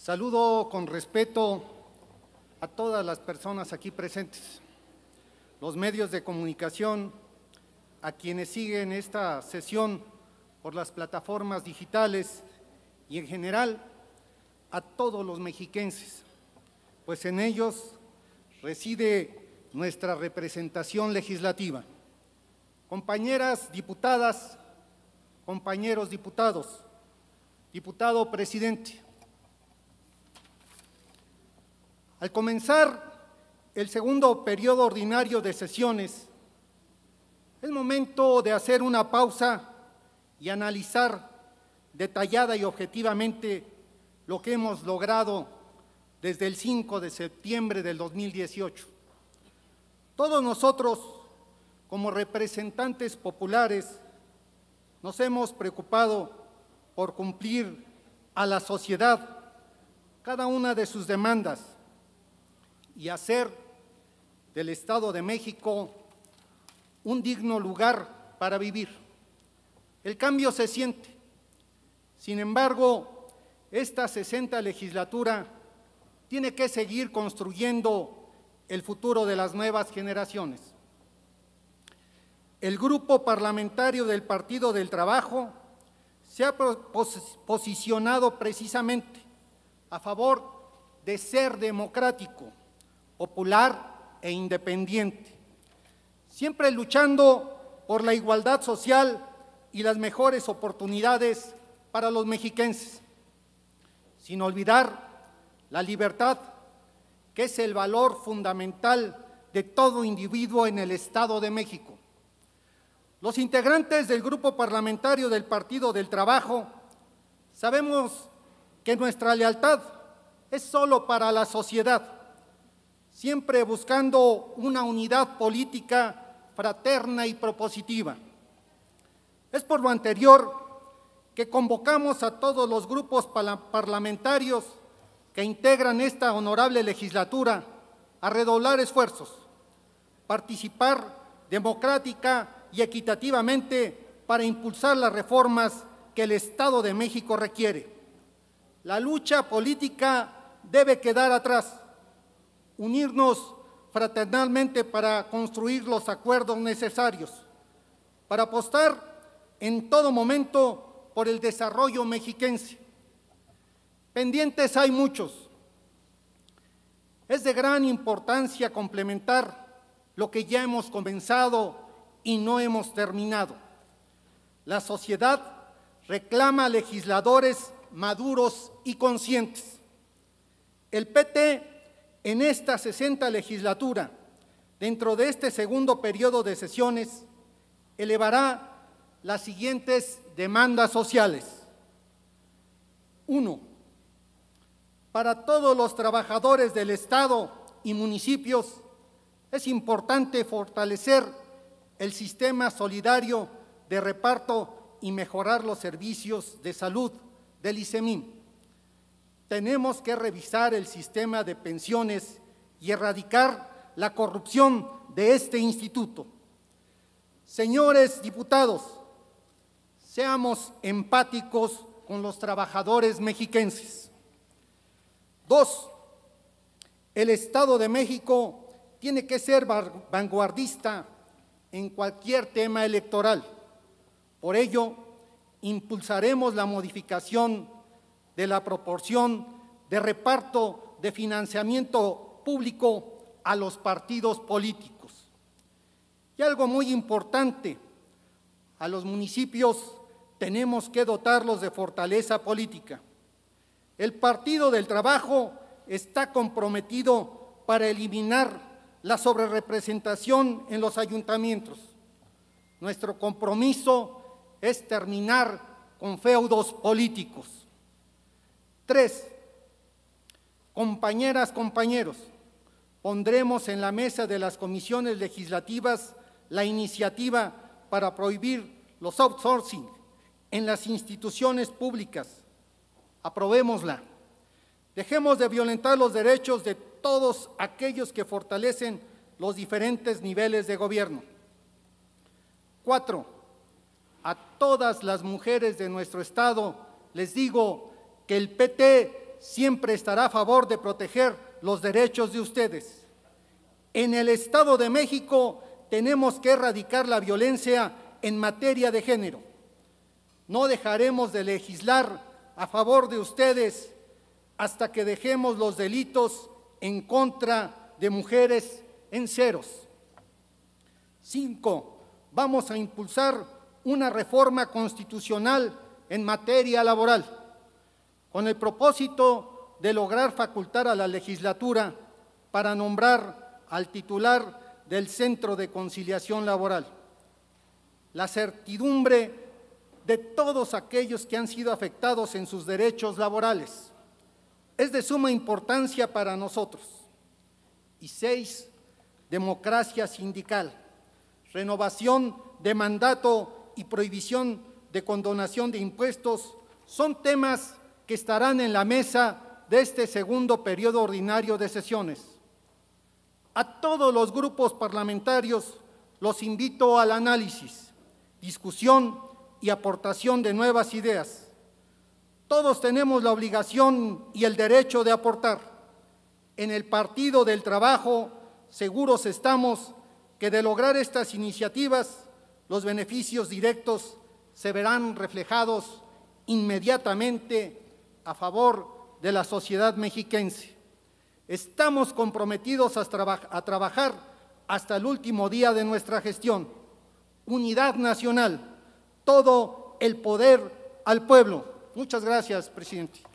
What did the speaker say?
Saludo con respeto a todas las personas aquí presentes, los medios de comunicación, a quienes siguen esta sesión por las plataformas digitales y en general a todos los mexiquenses, pues en ellos reside nuestra representación legislativa. Compañeras diputadas, compañeros diputados, diputado presidente, al comenzar el segundo periodo ordinario de sesiones, es momento de hacer una pausa y analizar detallada y objetivamente lo que hemos logrado desde el 5 de septiembre del 2018. Todos nosotros, como representantes populares, nos hemos preocupado por cumplir a la sociedad cada una de sus demandas y hacer del Estado de México un digno lugar para vivir. El cambio se siente. Sin embargo, esta 60ª legislatura tiene que seguir construyendo el futuro de las nuevas generaciones. El Grupo Parlamentario del Partido del Trabajo se ha posicionado precisamente a favor de ser democrático, popular e independiente, siempre luchando por la igualdad social y las mejores oportunidades para los mexiquenses, sin olvidar la libertad, que es el valor fundamental de todo individuo en el Estado de México. Los integrantes del Grupo Parlamentario del Partido del Trabajo sabemos que nuestra lealtad es solo para la sociedad, siempre buscando una unidad política fraterna y propositiva. Es por lo anterior que convocamos a todos los grupos parlamentarios que integran esta honorable legislatura a redoblar esfuerzos, participar democrática y equitativamente para impulsar las reformas que el Estado de México requiere. La lucha política debe quedar atrás, unirnos fraternalmente para construir los acuerdos necesarios, para apostar en todo momento por el desarrollo mexiquense. Pendientes hay muchos. Es de gran importancia complementar lo que ya hemos comenzado y no hemos terminado. La sociedad reclama legisladores maduros y conscientes. El PT en esta 60ª legislatura, dentro de este segundo periodo de sesiones, elevará las siguientes demandas sociales. 1. Para todos los trabajadores del Estado y municipios es importante fortalecer el sistema solidario de reparto y mejorar los servicios de salud del ICEMIN. Tenemos que revisar el sistema de pensiones y erradicar la corrupción de este instituto. Señores diputados, seamos empáticos con los trabajadores mexiquenses. 2. El Estado de México tiene que ser vanguardista en cualquier tema electoral. Por ello, impulsaremos la modificación de la proporción de reparto de financiamiento público a los partidos políticos. Y algo muy importante, a los municipios tenemos que dotarlos de fortaleza política. El Partido del Trabajo está comprometido para eliminar la sobrerepresentación en los ayuntamientos. Nuestro compromiso es terminar con feudos políticos. 3. Compañeras, compañeros, pondremos en la mesa de las comisiones legislativas la iniciativa para prohibir los outsourcing en las instituciones públicas. Aprobémosla. Dejemos de violentar los derechos de todos aquellos que fortalecen los diferentes niveles de gobierno. 4. A todas las mujeres de nuestro Estado les digo que el PT siempre estará a favor de proteger los derechos de ustedes. En el Estado de México tenemos que erradicar la violencia en materia de género. No dejaremos de legislar a favor de ustedes hasta que dejemos los delitos en contra de mujeres en ceros. 5. Vamos a impulsar una reforma constitucional en materia laboral, con el propósito de lograr facultar a la legislatura para nombrar al titular del Centro de Conciliación Laboral. La certidumbre de todos aquellos que han sido afectados en sus derechos laborales es de suma importancia para nosotros. Y 6, democracia sindical, renovación de mandato y prohibición de condonación de impuestos son temas que estarán en la mesa de este segundo periodo ordinario de sesiones. A todos los grupos parlamentarios los invito al análisis, discusión y aportación de nuevas ideas. Todos tenemos la obligación y el derecho de aportar. En el Partido del Trabajo seguros estamos que de lograr estas iniciativas, los beneficios directos se verán reflejados inmediatamente a favor de la sociedad mexiquense. Estamos comprometidos a trabajar hasta el último día de nuestra gestión. Unidad nacional, todo el poder al pueblo. Muchas gracias, presidente.